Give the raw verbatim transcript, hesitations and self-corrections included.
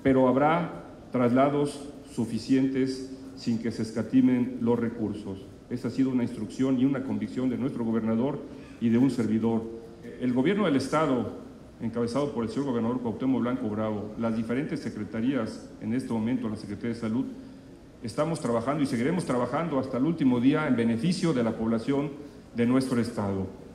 pero habrá traslados suficientes sin que se escatimen los recursos. Esa ha sido una instrucción y una convicción de nuestro gobernador y de un servidor. El gobierno del Estado, encabezado por el señor gobernador Cuauhtémoc Blanco Bravo, las diferentes secretarías en este momento, la Secretaría de Salud, estamos trabajando y seguiremos trabajando hasta el último día en beneficio de la población de nuestro Estado.